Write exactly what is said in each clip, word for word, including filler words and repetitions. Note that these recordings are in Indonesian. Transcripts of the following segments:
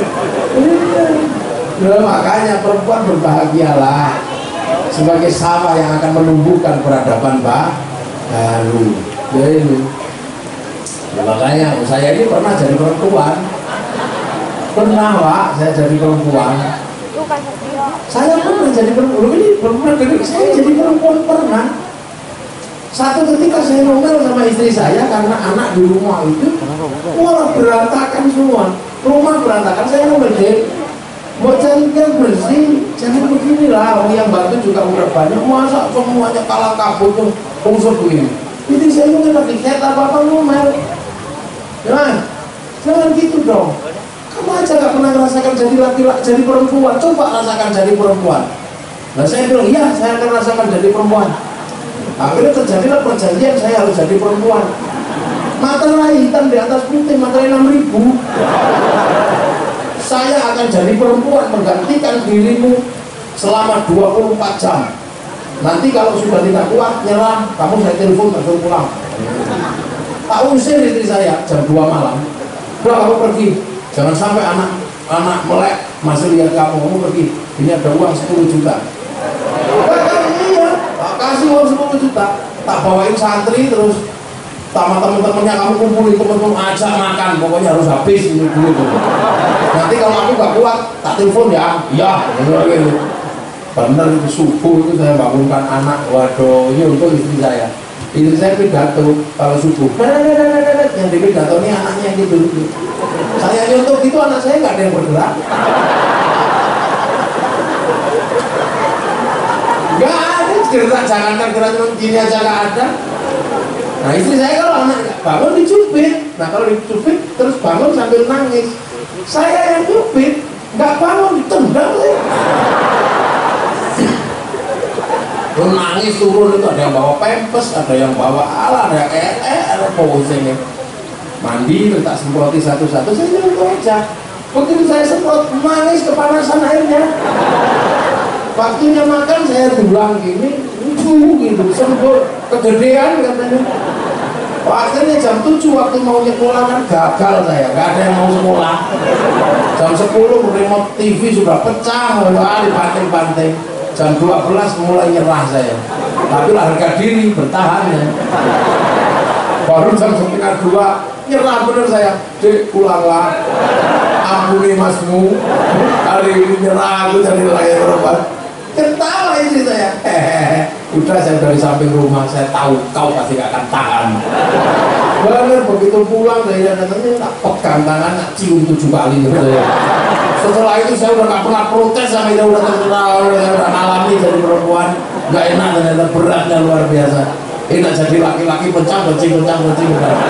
Nah, makanya perempuan berbahagialah sebagai sawah yang akan menumbuhkan peradaban baru. Ya ini. Nah, makanya saya ini pernah jadi perempuan. Pernah Pak, saya jadi perempuan. Saya pernah jadi perempuan. Ini perempuan saya jadi perempuan pernah. Satu ketika saya ngomel sama istri saya karena anak di rumah itu wah berantakan semua. Rumah berantakan, saya ngomel deh. Mau cari yang bersih, jangan beginilah. Orang yang bantu juga udah banyak. Masa semuanya kalah kabut tuh fungsi begini. Jadi saya mungkin lagi saya tak apa-apa ngomel. Jangan, jangan gitu dong. Kamu aja gak pernah merasakan jadi laki-laki, jadi perempuan. Coba rasakan jadi perempuan. Nah saya bilang, iya saya akan rasakan jadi perempuan. Akhirnya terjadilah perjanjian saya harus jadi perempuan. Materai hitam di atas putih, materai enam ribu. Saya akan jadi perempuan menggantikan dirimu selama dua puluh empat jam. Nanti kalau sudah tidak kuat, nyerah, kamu saya telepon, langsung pulang. Tak usir istri saya jam dua malam. Udah kamu pergi, jangan sampai anak anak melek masih lihat kamu, kamu pergi. Ini ada uang sepuluh juta. Nah, iya, tak kasih uang sepuluh juta, tak bawain santri terus sama temen-temennya kamu kumpulin, temen-temen ajak makan, pokoknya harus habis ini dulu tuh. Nanti kalau aku gak kuat, tak telepon ya, iya, gitu. Bener itu subuh itu saya bangunkan anak, waduh, ini untuk istri saya. Istri saya pidato kalau subuh, yang di pidato ini anaknya yang gitu. Saya nyontok itu anak saya nggak ada yang bergerak. Gak ada gerak, jangankan gerak cuma gini aja gak ada. Nah istri saya kalau anak bangun dicubit, nah kalau dicubit terus bangun sambil nangis. Saya yang cubit, nggak bangun ditendang saya. Terus nangis turun itu ada yang bawa pempes, ada yang bawa ala, ada yang eh eh ada posenya. Mandi, letak semproti satu-satu, saya nyontoh aja. Begitu saya semprot, nangis kepanasan airnya. Waktunya makan saya bilang gini, lucu gitu, semprot kegedean katanya. Akhirnya jam tujuh waktu mau nyekolah kan gagal saya, gak ada yang mau sekolah. Jam sepuluh remote T V sudah pecah, dibanting-banting. Jam dua belas mulai nyerah saya. Tapi lah harga diri bertahan ya. Baru jam setengah dua nyerah bener saya. Dek pulanglah, ampuni masmu. Hari ini nyerah aku jadi layar berobat. Ketawa istri saya, hehehe. Udah saya dari samping rumah, saya tahu kau pasti gak akan tahan. Bener begitu pulang saya datangnya tak pegang tangan, tak cium tujuh kali gitu ya. Setelah itu saya udah gak pernah protes sama dia, udah terkenal, udah ngalami jadi perempuan. Gak enak ternyata, beratnya luar biasa. Enak jadi laki-laki pencang pencing pencang pencing.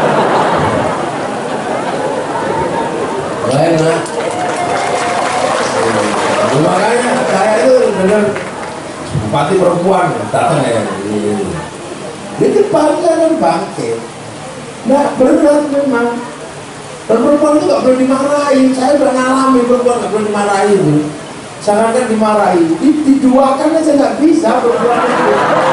Gak enak. Makanya saya itu bener bupati perempuan datang ya. Jadi bangga dan bangkit. Nggak berat memang. Dan perempuan itu nggak boleh dimarahin. Saya udah ngalami perempuan nggak boleh dimarahin itu. Jangankan dimarahi, diduakan aja nggak bisa perempuan itu.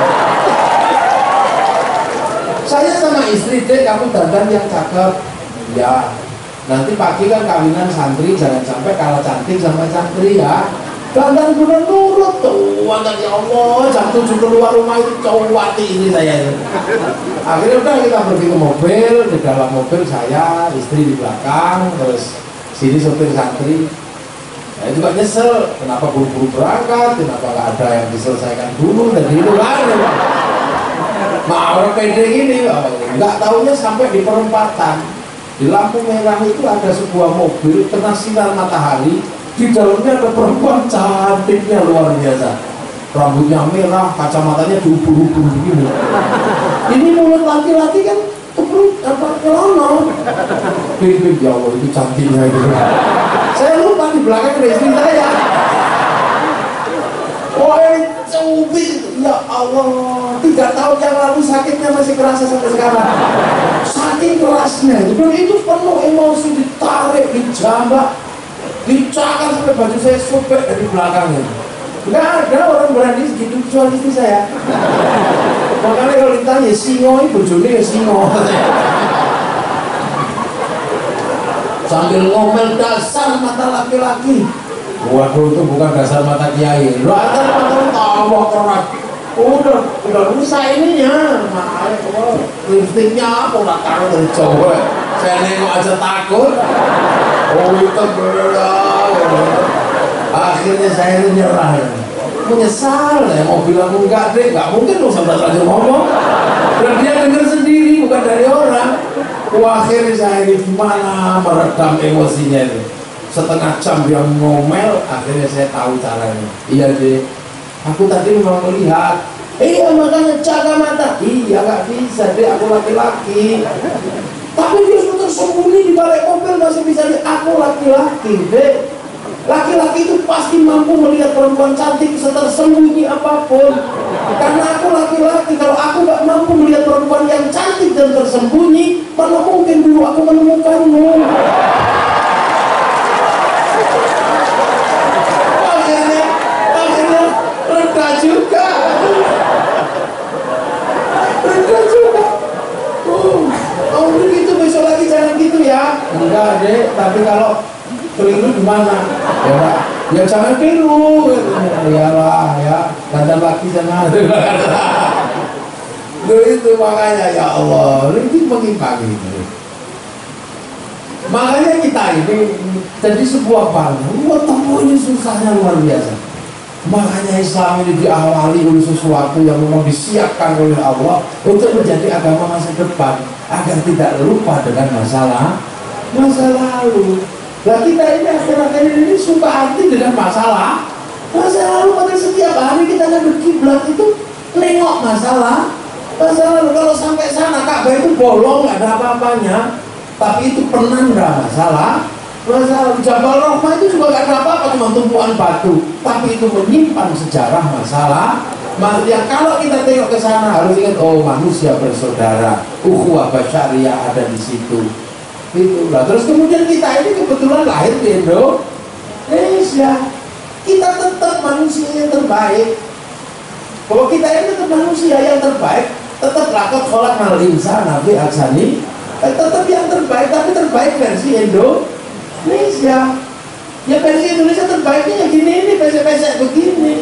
Saya sama istri, dek kamu dandan yang cakep. Ya. Nanti pagi kan kawinan santri, jangan sampai kalah cantik sama santri ya. Dandan bener nurut tuh, ya Allah, jam tujuh keluar rumah itu cowati ini saya. Akhirnya udah kita pergi ke mobil, di dalam mobil saya, istri di belakang, terus sini sopir santri. Saya juga nyesel, kenapa buru-buru berangkat, kenapa gak ada yang diselesaikan dulu dan gitu kan. Nah orang pede gini, nggak taunya sampai di perempatan. Di lampu merah itu ada sebuah mobil kena sinar matahari, di dalamnya ada perempuan cantiknya luar biasa, rambutnya merah, kacamatanya diubur-ubur begini. Ini mulut laki-laki kan keperut apa kelonong. Bing-bing ya Allah itu cantiknya gitu. Saya lupa di belakang ada istri saya. Wah cubit, ya Allah, tiga tahun yang lalu sakitnya masih kerasa sampai sekarang. Saking kerasnya itu, dan itu penuh emosi, ditarik, dijambak, dicakar sampai baju saya sobek dari belakangnya. Nggak ada orang berani segitu kecuali istri saya. Makanya kalau ditanya singo, ini bojone ya singo. sambil ngomel dasar mata laki-laki. Waduh, itu bukan dasar mata kiai. Lu ada mata tawa keras. Udah, udah rusak ininya. Makanya kok lipstiknya apa lah taruh dari jauh. Saya nengok aja takut. Oh itu berat. Akhirnya saya nyerah. Menyesal ya, mau bilang enggak deh, nggak mungkin dong sampai lagi ngomong. Dan dia dengar sendiri, bukan dari orang. Wah, akhirnya saya ini gimana meredam emosinya itu. Setengah jam dia ngomel, akhirnya saya tahu caranya. Iya deh, aku tadi memang melihat. Iya makanya jaga mata. Iya nggak bisa deh, aku laki-laki. Tapi dia sudah tersembunyi di balik mobil masih bisa lihat aku laki-laki deh. Laki-laki itu pasti mampu melihat perempuan cantik setersembunyi apapun. Karena aku laki-laki, kalau aku nggak mampu melihat perempuan yang cantik dan tersembunyi, mana mungkin dulu aku menemukanmu. Akhirnya, akhirnya reda juga. Reda juga. Oh, oh begitu besok lagi jangan gitu ya. Enggak deh, tapi kalau keliru gimana? Ya, ya jangan keliru. Iyalah ya, dandan laki jangan. Loh itu makanya ya Allah, ini pagi-pagi itu. Makanya kita ini jadi sebuah bangsa. Wah, temunya susahnya luar biasa. Makanya Islam ini diawali oleh sesuatu yang memang disiapkan oleh Allah untuk menjadi agama masa depan, agar tidak lupa dengan masalah masa lalu. Nah kita ini akhir-akhir ini suka hati dengan masalah masa lalu. Pada setiap hari kita kan berkiblat itu nengok masalah masa lalu. Kalau sampai sana Ka'bah itu bolong, nggak ada apa-apanya, tapi itu penanda masalah masa lalu. Jabal Rahmah itu juga nggak ada apa-apa, cuma tumpuan batu, tapi itu menyimpan sejarah masalah. Yang kalau kita tengok ke sana harus ingat, oh manusia bersaudara, ukhuwah basyariah ada di situ. Itulah. Terus kemudian kita ini kebetulan lahir di Indonesia, kita tetap manusia yang terbaik. Bahwa kita ini tetap manusia yang terbaik, tetap lakot kolak mal insan nabi aksani, eh, tetap yang terbaik, tapi terbaik versi Indonesia. Ya versi Indonesia terbaiknya ya gini, ini pesek-pesek begini.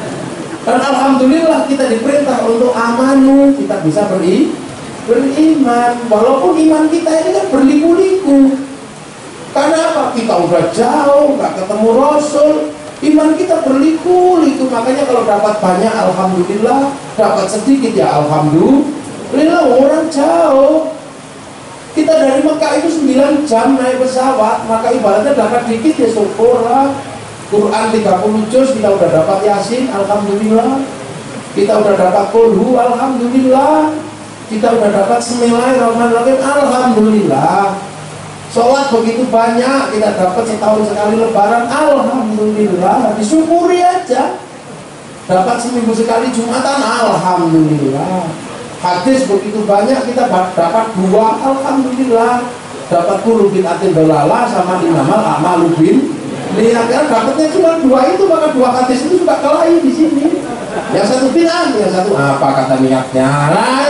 Dan alhamdulillah kita diperintah untuk amanu, kita bisa beri beriman, walaupun iman kita ini kan berliku-liku. Karena apa? Kita udah jauh, nggak ketemu Rasul, iman kita berliku-liku. Makanya kalau dapat banyak, alhamdulillah. Dapat sedikit ya alhamdulillah. Orang jauh. Kita dari Mekah itu sembilan jam naik pesawat, maka ibaratnya dapat dikit ya syukurlah. Quran tiga puluh juz kita udah dapat Yasin, alhamdulillah. Kita udah dapat Qulhu, alhamdulillah. Kita udah dapat Bismillahirrahmanirrahim, alhamdulillah. Sholat begitu banyak, kita dapat setahun sekali lebaran, alhamdulillah. Disyukuri aja. Dapat seminggu sekali Jumatan, alhamdulillah. Hadis begitu banyak, kita dapat dua, alhamdulillah. Dapat puluh bin atin dolala sama inamal amalu bin. Lihat kan dapatnya cuma dua itu, maka dua hadis itu juga kelahi di sini. Yang satu bilang, yang satu apa kata niatnya. Nah,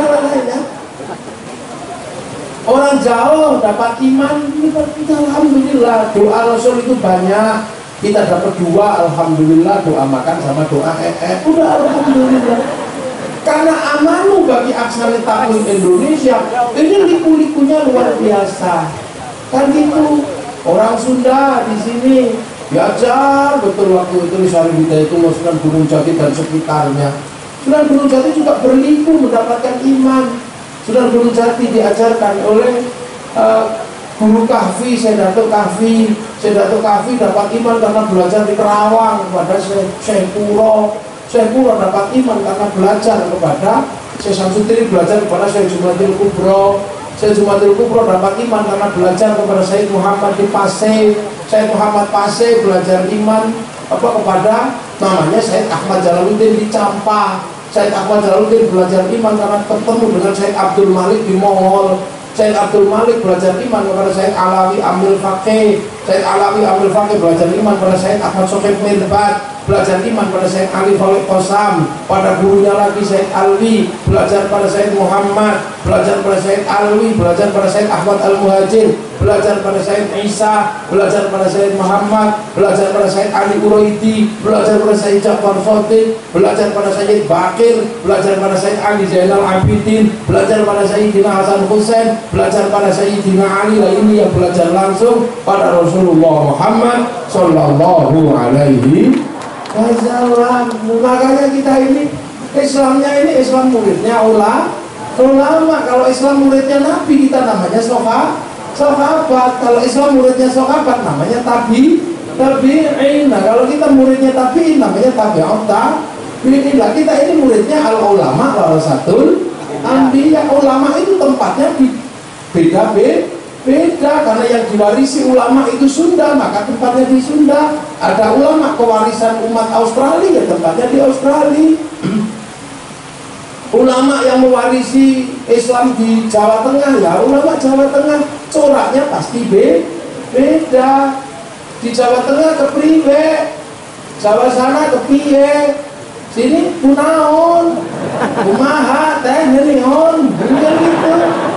orang jauh dapat iman, kita alhamdulillah. Doa Rasul itu banyak, kita dapat dua, alhamdulillah. Doa makan sama doa eh, eh. Udah alhamdulillah. Karena amanu bagi aksara tahun Indonesia ini liku-likunya luar biasa. Kan gitu. Orang Sunda di sini diajar betul waktu itu di Saribita itu Sunan Gunung Jati dan sekitarnya. Sunan Gunung Jati juga berliku mendapatkan iman. Sunan Gunung Jati diajarkan oleh uh, Guru Kahfi, Sedato Kahfi. Sedato Kahfi dapat iman karena belajar di Kerawang kepada Syekh Puro. Syekh Puro dapat iman karena belajar kepada Syekh Samsudin, belajar kepada Syekh Jumatil Kubro. Syekh Jumatil Kubro dapat iman karena belajar kepada Syekh Muhammad di Pasai. Syekh Muhammad Pasai belajar iman apa kepada namanya Syekh Ahmad Jalaluddin di Campa. Syekh Ahmad Jalaluddin belajar iman karena ketemu dengan Syekh Abdul Malik di Mongol. Syekh Abdul Malik belajar iman kepada Syekh Alawi Amil Faqih. Syekh Alawi Amil Faqih belajar iman kepada Syekh Ahmad Sofiq Mirbat. belajar iman pada Sayyid Ali Khalid Qasam, pada gurunya lagi Sayyid Alwi, belajar pada Sayyid Muhammad, belajar pada Sayyid Alwi, belajar pada Sayyid Ahmad Al-Muhajir, belajar pada Sayyid Isa, belajar pada Sayyid Muhammad, belajar pada Sayyid Ali Uraidi, belajar pada Sayyid Ja'far Shadiq, belajar pada Sayyid Bakir, belajar pada Sayyid Ali Zainal Abidin, belajar pada Sayyidina Hasan Hussein, belajar pada Sayyidina Ali. Lah ini yang belajar langsung pada Rasulullah Muhammad sallallahu alaihi wasallam. Makanya kita ini Islamnya ini Islam muridnya ulama. Ulama kalau Islam muridnya Nabi kita namanya soha, sahabat. Kalau Islam muridnya sahabat namanya tabi, tabi'in. Nah kalau kita muridnya tabi'in namanya tabi'ut tabi'in. Lah kita ini muridnya al ulama warasatul anbiya. Ulama itu tempatnya di beda beda. Beda, karena yang diwarisi ulama itu Sunda, maka tempatnya di Sunda. Ada ulama kewarisan umat Australia, ya tempatnya di Australia. Ulama yang mewarisi Islam di Jawa Tengah, ya ulama Jawa Tengah, coraknya pasti be beda. Di Jawa Tengah ke priwe, Jawa sana ke piye, sini kunaon, kumaha teh nyon, bener gitu.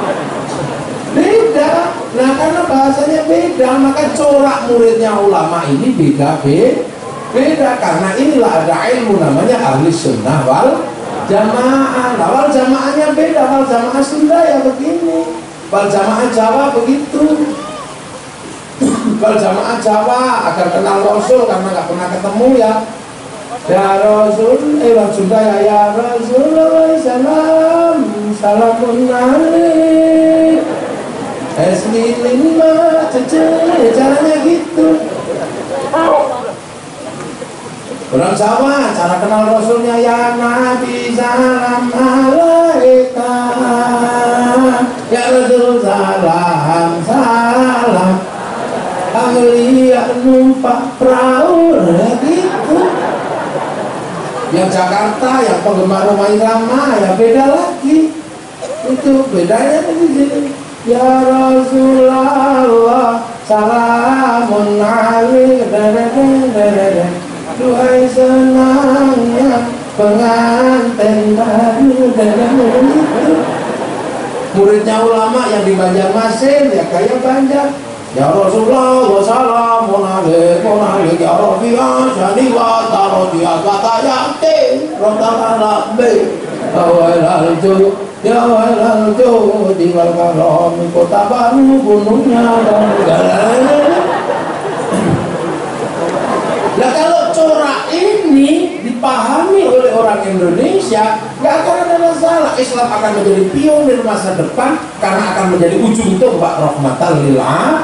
Beda. Nah karena bahasanya beda, maka corak muridnya ulama ini beda be beda. Karena inilah ada ilmu namanya ahli sunnah wal jamaah. Nah, wal jamaahnya beda. Wal jamaah Sunda ya begini, wal jamaah Jawa begitu. Wal jamaah Jawa agar kenal Rasul karena nggak pernah ketemu ya. Ya Rasul, eh wal Sunda ya ya Rasulullah salam, salamun alaik. Esmilin ma cece, caranya gitu. Orang Jawa cara kenal Rasulnya ya Nabi salam alaika, ya Rasul salam salam, Anglia numpak perahu gitu. Yang Jakarta yang penggemar Rhoma Irama ya beda lagi. Itu bedanya di sini. Ya Rasulullah salamun alaika, duhai senangnya pengantin baru. Muridnya ulama yang di Banjarmasin ya kayak Banjar. Ya Rasulullah salamun alaika, ya Rafi'ah syani wa tarodiyah katayatin rotalah be awal jauh. Ya walal jodi wal karam, kota baru gunungnya. Nah kalau corak ini dipahami oleh orang Indonesia, nggak akan ada masalah. Islam akan menjadi pionir masa depan karena akan menjadi ujung tombak rahmatan lil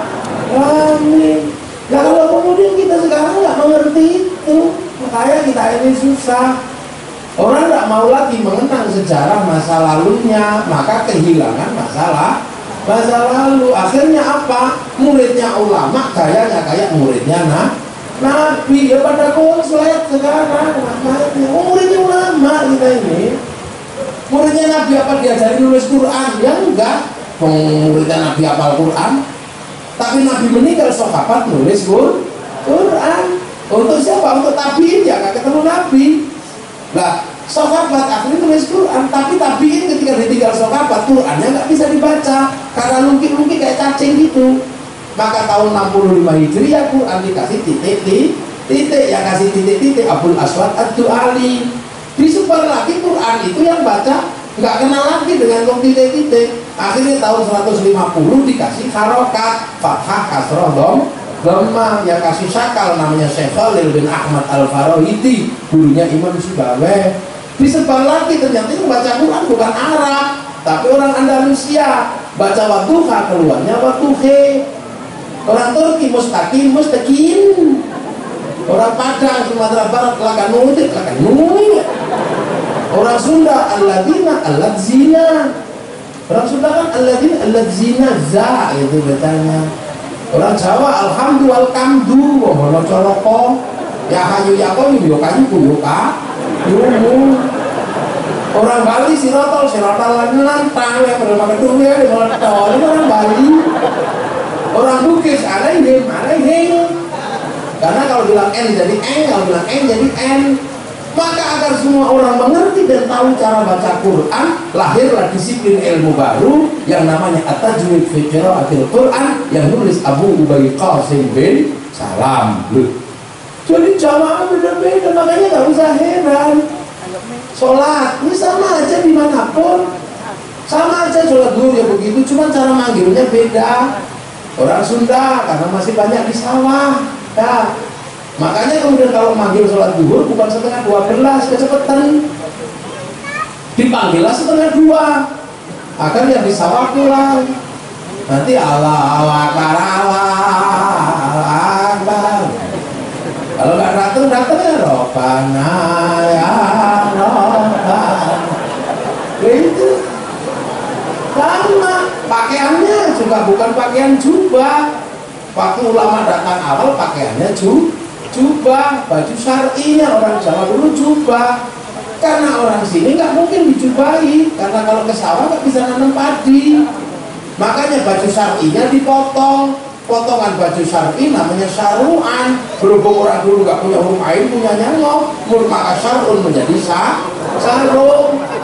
alamin. Nah kalau kemudian kita sekarang nggak mengerti itu, makanya kita ini susah. Orang tidak mau lagi mengenang sejarah masa lalunya, maka kehilangan masalah masa lalu. Akhirnya apa? Muridnya ulama gayanya kayak muridnya nah, Nabi. Ya pada konslet sekarang. Oh, muridnya ulama kita ini. Muridnya Nabi apa diajari nulis Quran? Ya enggak. Muridnya Nabi hafal Quran. Tapi Nabi meninggal sahabat nulis Quran. Untuk siapa? Untuk tabiin ya nggak ketemu Nabi. Nah, sahabat akhirnya tulis Quran, tapi tabiin ketika ditinggal sahabat, Qurannya nggak bisa dibaca karena lungkit-lungkit kayak cacing gitu. Maka tahun enam puluh lima Hijriah Quran dikasih titik titik, yang kasih titik-titik Abul Aswad Ad-Du'ali. Disebar lagi Quran itu yang baca nggak kenal lagi dengan titik-titik. Akhirnya tahun seratus lima puluh dikasih harokat, fathah, kasroh, dom Gema yang kasih sakal namanya Syekh Khalil bin Ahmad Al-Farahidi, gurunya Imam Sibawayh. Disebar lagi ternyata itu baca Quran bukan Arab tapi orang Andalusia. Baca Wadduha keluarnya Wadduhe. Orang Turki mustaqim mustaqim. Orang Padang Sumatera Barat lakanudit lakanudit. Orang Sunda alladzina alladzina. Orang Sunda kan alladzina alladzina za itu betanya. Orang Jawa alhamdulillah kamdu ngono coroko ya hayu ya kok yo kayu yo ka yumu. Orang Bali sirotol sirotol lan nantang ya pada makan duwe di molotol orang Bali. Orang Bugis alaihim alaihim Karena kalau bilang N jadi N, kalau bilang N jadi N. Maka agar semua orang mengerti dan tahu cara baca Quran, lahirlah disiplin ilmu baru yang namanya At-Tajwid fi Qiraatil Quran yang nulis Abu Ubay Qasim bin Salam. Jadi jamaah beda-beda, makanya nggak usah heran. Sholat ini sama aja dimanapun, sama aja sholat zuhur ya begitu, cuma cara manggilnya beda. Orang Sunda karena masih banyak di sawah, ya. Makanya kemudian kalau manggil sholat zuhur bukan setengah dua belas, kecepatan dipanggillah setengah dua agar yang di sawah pulang. Nanti Allah Akbar, Allah Akbar. Kalau nggak datang datang ya Robbana ya Robbana. Gitu. Sama pakaiannya juga bukan pakaian jubah. Waktu ulama datang awal pakaiannya jubah. Jubah, baju syar'inya orang Jawa dulu jubah. Karena orang sini nggak mungkin dijubahi, karena kalau ke sawah nggak bisa nanam padi. Makanya baju syar'inya dipotong. Potongan baju syar'i namanya syar'uan. Berhubung orang dulu nggak punya huruf ain, punya nyangok, maka syar'un menjadi sa sarung.